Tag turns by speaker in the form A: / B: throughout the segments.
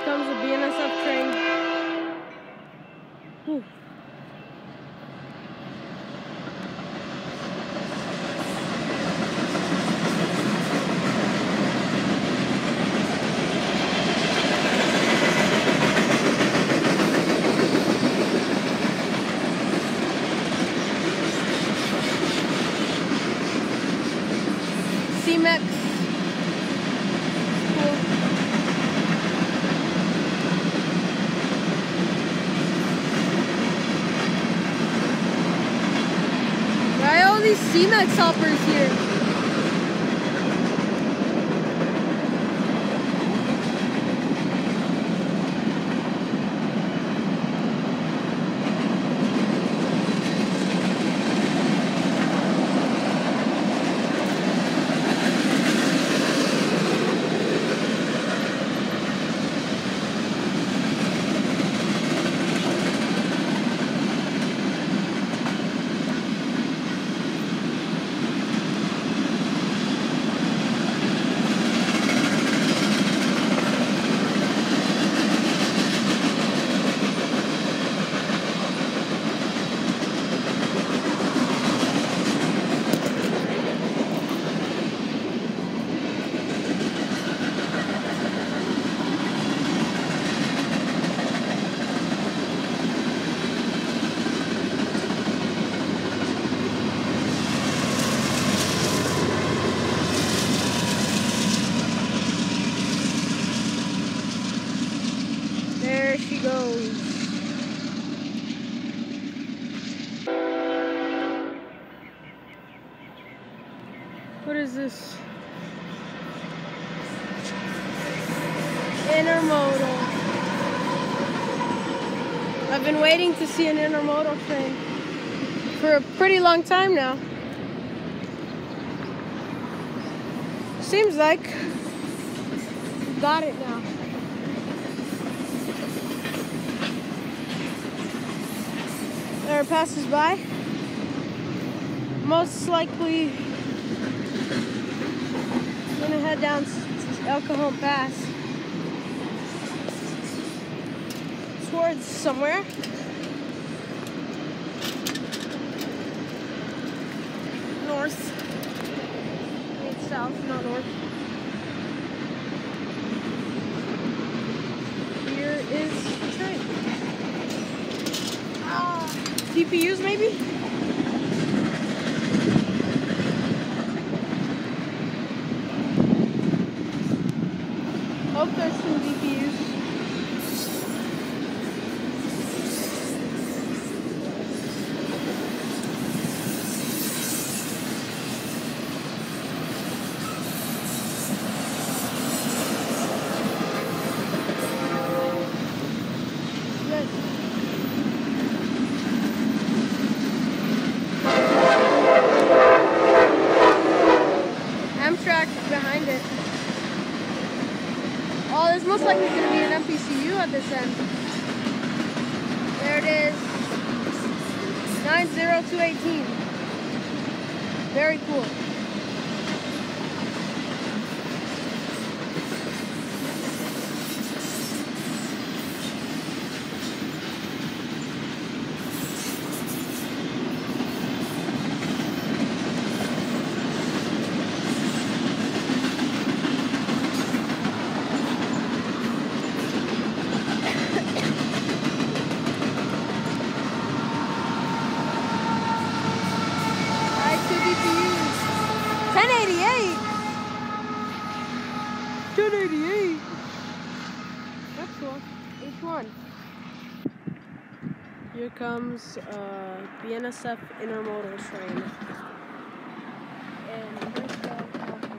A: comes a BNSF train. Whew. C-Mex. Why are all these C-Mex helpers here? There she goes. What is this? Intermodal. I've been waiting to see an intermodal train for a pretty long time now. Seems like we've got it now. There it passes by. Most likely gonna head down El Cajon Pass towards somewhere. North. It's south, not north. Here is the train. DPUs maybe? Hope there's some DPUs. Amtrak behind it. Oh, there's most likely going to be an MPCU at this end. There it is. 90218. Very cool. DPUs. 1088. 1088. That's cool. H1. Here comes BNSF intermodal train. And Merced, California.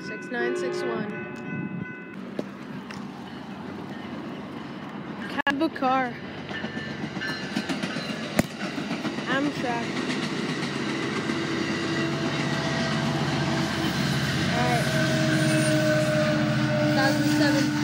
A: 6961. Cab a car. Amtrak. Alright. 2007.